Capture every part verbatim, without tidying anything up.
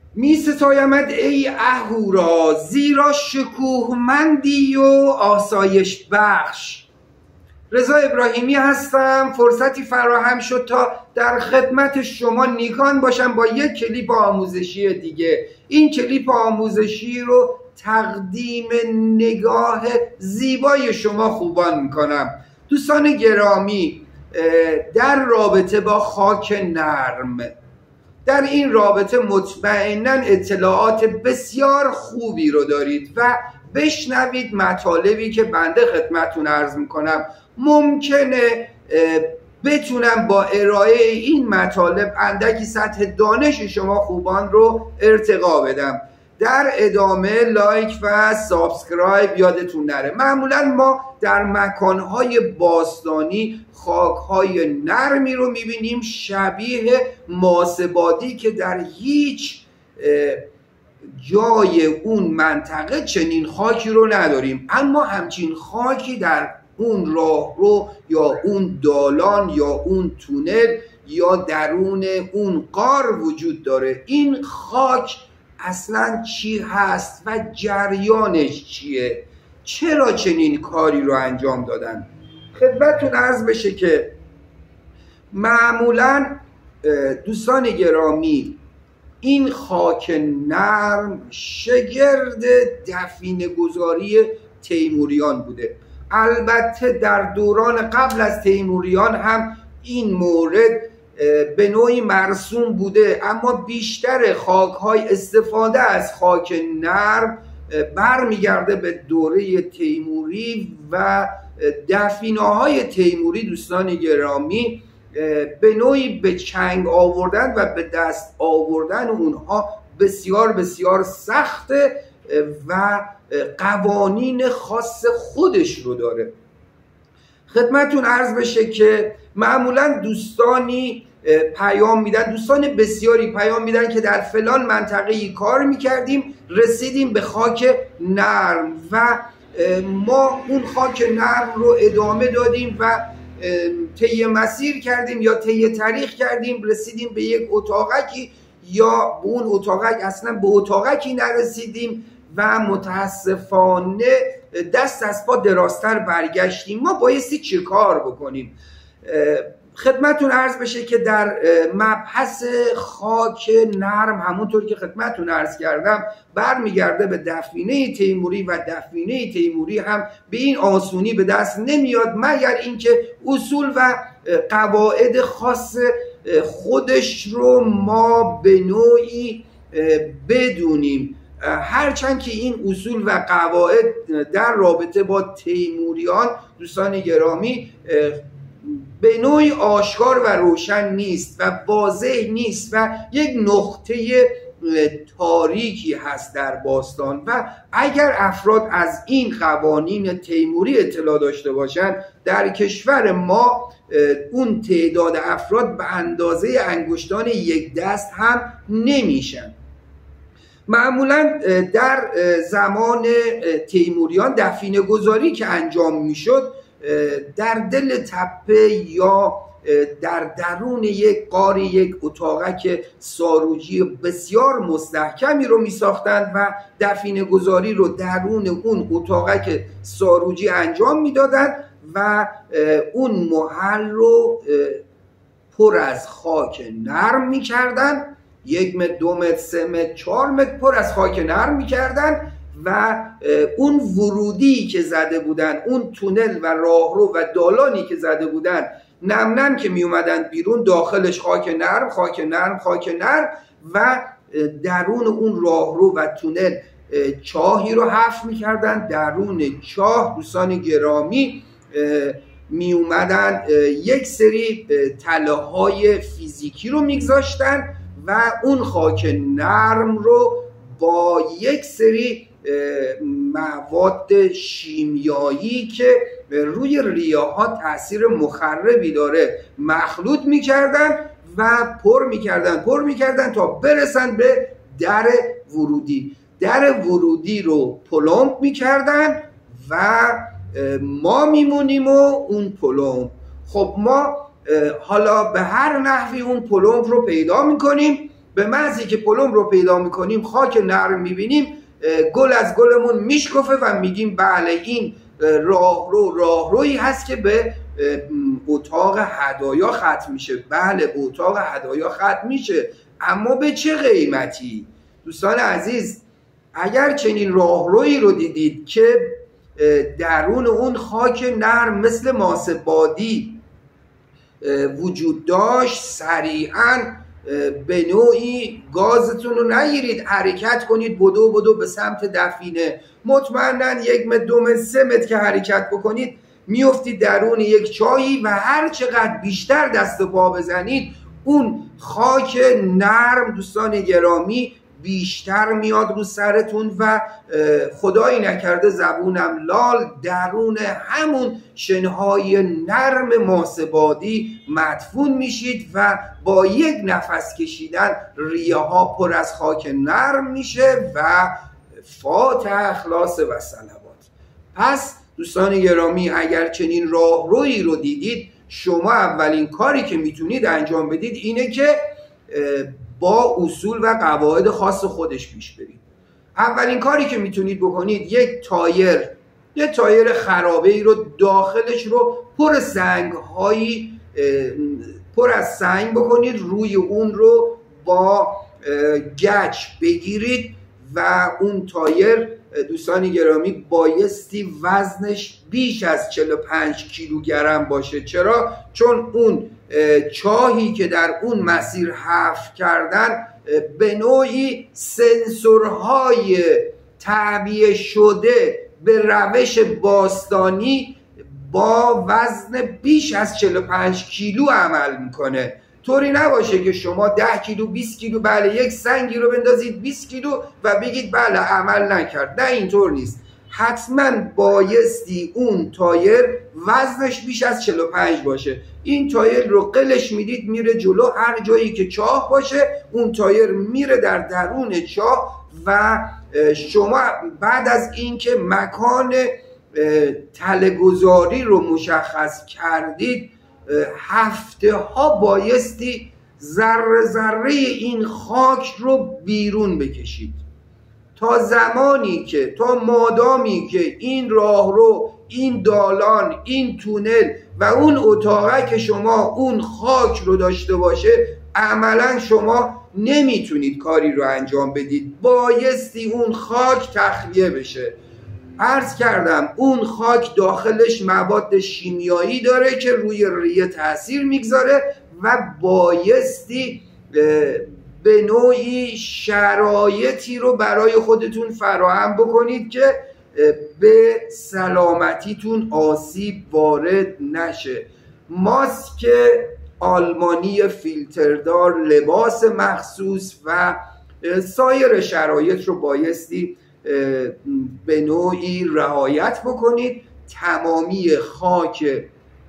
می ستایمت ای اهورا، زیرا شکوهمندی و آسایش بخش. رضا ابراهیمی هستم. فرصتی فراهم شد تا در خدمت شما نیکان باشم با یک کلیپ آموزشی دیگه. این کلیپ آموزشی رو تقدیم نگاه زیبای شما خوبان میکنم. دوستان گرامی، در رابطه با خاک نرم، در این رابطه مطمئناً اطلاعات بسیار خوبی رو دارید و بشنوید مطالبی که بنده خدمتتون عرض میکنم. ممکنه بتونم با ارائه این مطالب اندکی سطح دانش شما خوبان رو ارتقا بدم. در ادامه لایک و سابسکرایب یادتون نره. معمولا ما در مکانهای باستانی خاکهای نرمی رو میبینیم شبیه ماسه‌بادی که در هیچ جای اون منطقه چنین خاکی رو نداریم، اما همچین خاکی در اون راهرو یا اون دالان یا اون تونل یا درون اون غار وجود داره. این خاک اصلا چی هست و جریانش چیه؟ چرا چنین کاری رو انجام دادن؟ خدمتتون عرض بشه که معمولا دوستان گرامی این خاک نرم شگرد دفینه گذاری تیموریان بوده. البته در دوران قبل از تیموریان هم این مورد به نوعی مرسوم بوده، اما بیشتر خاک‌های استفاده از خاک نرم برمیگرده به دوره تیموری و دفینه‌های تیموری. دوستان گرامی، به نوعی به چنگ آوردن و به دست آوردن اونها بسیار بسیار سخته و قوانین خاص خودش رو داره. خدمتون عرض بشه که معمولا دوستانی پیام میدن، دوستان بسیاری پیام میدن که در فلان منطقه کار میکردیم، رسیدیم به خاک نرم و ما اون خاک نرم رو ادامه دادیم و طی مسیر کردیم یا طی تاریخ کردیم، رسیدیم به یک اتاقکی یا به اون اتاقک اصلا به اتاقکی نرسیدیم و متاسفانه دست از پا درازتر برگشتیم. ما بایستی چه کار بکنیم؟ خدمتون عرض بشه که در مبحث خاک نرم همونطور که خدمتون عرض کردم برمیگرده به دفینه تیموری و دفینه تیموری هم به این آسونی به دست نمیاد مگر اینکه اصول و قواعد خاص خودش رو ما به نوعی بدونیم. هرچند که این اصول و قواعد در رابطه با تیموریان دوستان گرامی به نوعی آشکار و روشن نیست و واضح نیست و یک نقطه تاریکی هست در باستان و اگر افراد از این قوانین تیموری اطلاع داشته باشند در کشور ما اون تعداد افراد به اندازه انگشتان یک دست هم نمیشن. معمولا در زمان تیموریان دفینه گذاری که انجام میشد در دل تپه یا در درون یک غار یک اتاقک ساروجی بسیار مستحکمی رو می ساختند و دفینه گذاری رو درون اون اتاقک ساروجی انجام می دادند و اون محل رو پر از خاک نرم می کردن. یک متر، دو متر، سه متر، چهار متر پر از خاک نرم می کردن و اون ورودی که زده بودن، اون تونل و راهرو و دالانی که زده بودن، نم نم که می اومدن بیرون داخلش خاک نرم خاک نرم خاک نرم و درون اون راهرو و تونل چاهی رو حفر می کردن. درون چاه دوستان گرامی می اومدن یک سری تله های فیزیکی رو می گذاشتن و اون خاک نرم رو با یک سری مواد شیمیایی که روی ریه ها تاثیر مخربی داره مخلوط میکردن و پر میکردن پر میکردن تا برسن به در ورودی. در ورودی رو پلمپ میکردن و ما میمونیم و اون پلمپ. خب ما حالا به هر نحوی اون پلمپ رو پیدا میکنیم به محضی که پلم رو پیدا میکنیم، خاک نرم میبینیم، گل از گلمون میشکفه و میگیم بله این راهرو راهرویی هست که به اتاق هدایا ختم میشه. بله به اتاق هدایا ختم میشه، اما به چه قیمتی؟ دوستان عزیز، اگر چنین راهرویی رو دیدید که درون اون خاک نرم مثل ماس بادی وجود داشت، سریعاً به نوعی گازتون رو نگیرید، حرکت کنید، بدو بدو به سمت دفینه. مطمئناً یک متر دو متر سه متر که حرکت بکنید میافتید درون یک چاهی و هر چقدر بیشتر دست و پا بزنید اون خاک نرم دوستان گرامی بیشتر میاد رو سرتون و خدایی نکرده زبونم لال درون همون شنهای نرم ماسبادی مدفون میشید و با یک نفس کشیدن ریه ها پر از خاک نرم میشه و فاتح اخلاص و صلوات. پس دوستان گرامی، اگر چنین راهرویی رو دیدید، شما اولین کاری که میتونید انجام بدید اینه که با اصول و قواعد خاص خودش پیش برید. اولین کاری که میتونید بکنید یک تایر یک تایر خرابه ای رو داخلش رو پر سنگ هایی پر از سنگ بکنید، روی اون رو با گچ بگیرید و اون تایر دوستان گرامی بایستی وزنش بیش از چهل و پنج کیلوگرم باشه. چرا؟ چون اون چاهی که در اون مسیر حفر کردن به نوعی سنسورهای تعبیه شده به روش باستانی با وزن بیش از چهل و پنج کیلو عمل میکنه. طوری نباشه که شما ده کیلو بیست کیلو بله یک سنگی رو بندازید بیست کیلو و بگید بله عمل نکرد. نه اینطور نیست. حتما بایستی اون تایر وزنش بیش از چهل و پنج باشه. این تایر رو قلش میدید میره جلو، هر جایی که چاه باشه اون تایر میره در درون چاه و شما بعد از اینکه مکان تله‌گذاری رو مشخص کردید هفته ها بایستی ذره ذره این خاک رو بیرون بکشید تا زمانی که تا مادامی که این راهرو، این دالان، این تونل و اون اتاقه که شما اون خاک رو داشته باشه عملا شما نمیتونید کاری رو انجام بدید. بایستی اون خاک تخلیه بشه. عرض کردم اون خاک داخلش مواد شیمیایی داره که روی ریه تاثیر میگذاره و بایستی به نوعی شرایطی رو برای خودتون فراهم بکنید که به سلامتیتون آسیب وارد نشه. ماسک آلمانی فیلتردار، لباس مخصوص و سایر شرایط رو بایستی به نوعی رعایت بکنید. تمامی خاک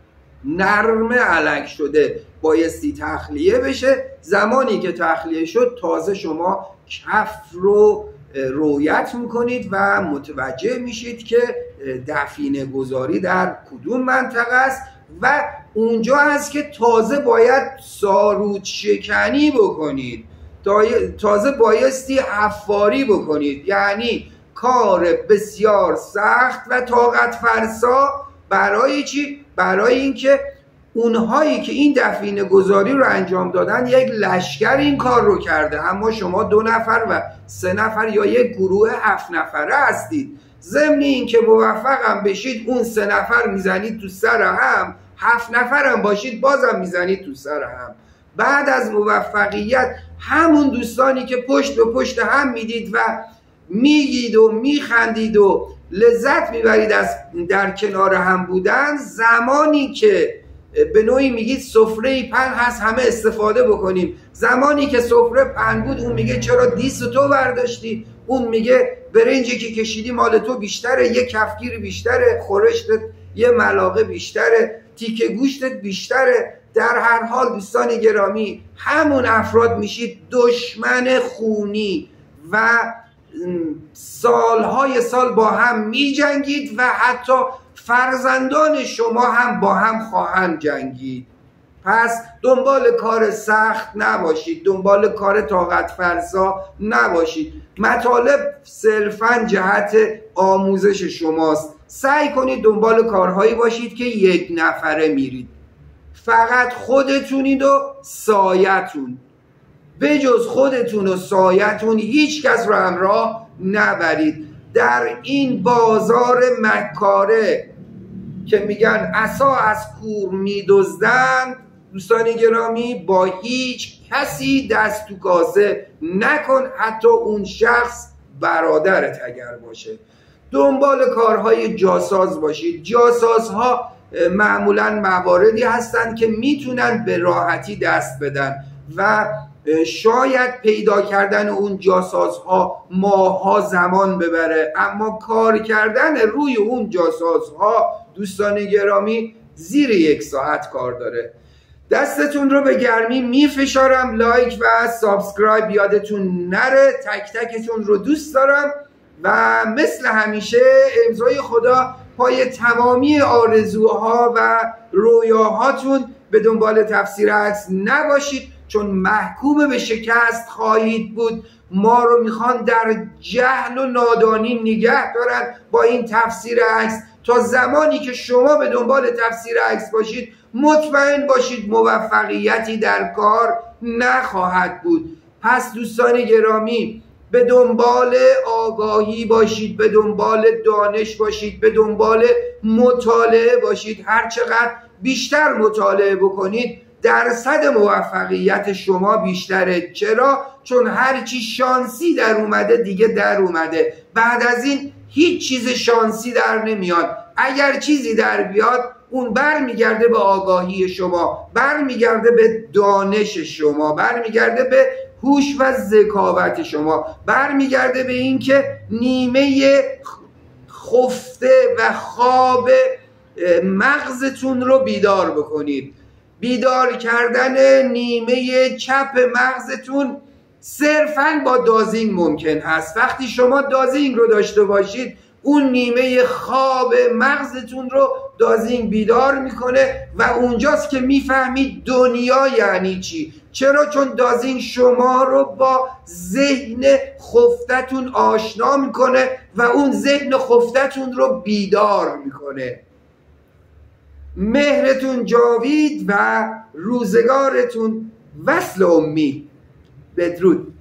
نرم علک شده بایستی تخلیه بشه. زمانی که تخلیه شد تازه شما کف رو رویت میکنید و متوجه میشید که دفینه گذاری در کدوم منطقه است و اونجا هست که تازه باید سارود شکنی بکنید، تازه بایستی حفاری بکنید. یعنی کار بسیار سخت و طاقت فرسا. برای چی؟ برای اینکه اونهایی که این دفینه گذاری رو انجام دادن یک لشکر این کار رو کرده، اما شما دو نفر و سه نفر یا یک گروه هفت نفره هستید. ضمن این که موفقم بشید اون سه نفر میزنید تو سر هم، هفت نفر هم باشید بازم میزنید تو سر هم. بعد از موفقیت همون دوستانی که پشت به پشت هم میدید و میگید و میخندید و لذت میبرید از در کنار هم بودن، زمانی که به نوعی میگید سفره پهن هست همه استفاده بکنیم، زمانی که سفره پهن بود اون میگه چرا دیس تو برداشتی، اون میگه برنجی که کشیدی مال تو بیشتره، یه کفگیر بیشتره، خورشتت یه ملاقه بیشتره، تیکه گوشتت بیشتره. در هر حال دوستان گرامی همون افراد میشید دشمن خونی و سالهای سال با هم می جنگید و حتی فرزندان شما هم با هم خواهند جنگید. پس دنبال کار سخت نباشید، دنبال کار طاقت فرسا نباشید. مطالب صرفاً جهت آموزش شماست. سعی کنید دنبال کارهایی باشید که یک نفره میرید، فقط خودتونید و سایتون، به جز خودتون و سایتون هیچ کس رو همراه نبرید. در این بازار مکاره که میگن عصا از کور میدزدند، دوستان گرامی، با هیچ کسی دست تو کاسه نکن، حتی اون شخص برادرت اگر باشه. دنبال کارهای جاساز باشید. جاساز ها معمولا مواردی هستند که میتونن به راحتی دست بدن و شاید پیدا کردن اون جاساز ها ماها زمان ببره، اما کار کردن روی اون جاساز ها دوستان گرامی زیر یک ساعت کار داره. دستتون رو به گرمی میفشارم. لایک و سابسکرایب یادتون نره. تک تکتون رو دوست دارم و مثل همیشه امضای خدا پای تمامی آرزوها و رویاهاتون. به دنبال تفسیر عکس نباشید چون محکوم به شکست خواهید بود. ما رو میخوان در جهل و نادانی نگه دارن با این تفسیر عکس. تا زمانی که شما به دنبال تفسیر عکس باشید مطمئن باشید موفقیتی در کار نخواهد بود. پس دوستان گرامی به دنبال آگاهی باشید، به دنبال دانش باشید، به دنبال مطالعه باشید. هر چقدر بیشتر مطالعه بکنید درصد موفقیت شما بیشتره. چرا؟ چون هرچی شانسی در اومده دیگه در اومده. بعد از این هیچ چیز شانسی در نمیاد. اگر چیزی در بیاد اون برمیگرده به آگاهی شما، برمیگرده به دانش شما، برمیگرده به هوش و ذکاوت شما، برمیگرده به اینکه نیمه خفته و خواب مغزتون رو بیدار بکنید. بیدار کردن نیمه چپ مغزتون صرفاً با دازینگ ممکن هست. وقتی شما دازینگ رو داشته باشید اون نیمه خواب مغزتون رو دازینگ بیدار میکنه و اونجاست که میفهمید دنیا یعنی چی. چرا؟ چون دازینگ شما رو با ذهن خفتتون آشنا میکنه و اون ذهن خفتتون رو بیدار میکنه. مهرتون جاوید و روزگارتون وصل امید. بدرود.